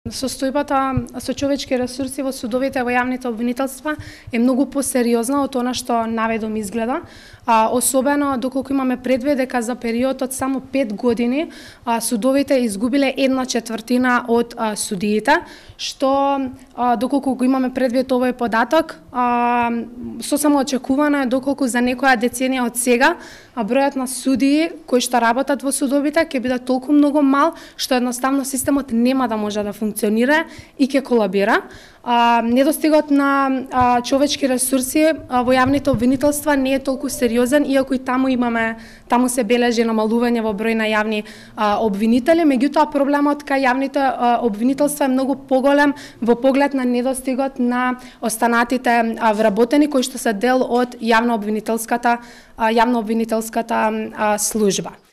Состојбата со човечки ресурси во судовите во јавните обвинителства е многу посериозна од она што наведом изгледа, особено доколку имаме предвид дека за период од само 5 години судовите изгубиле 1/4 од судиите, што доколку го имаме предвид овој податок, сосема очекувано е доколку за некоја деценија од сега бројот на судии кои што работат во судовите ќе биде толку многу мал што едноставно системот нема да може да функционира и ќе колабира. Недостигот на човечки ресурси во јавните обвинителства не е толку сериозен, иако и таму се бележи намалување во број на јавни обвинители, меѓутоа проблемот кај јавните обвинителства е многу поголем во поглед на недостигот на останатите вработени кои што се дел од јавно обвинителската служба.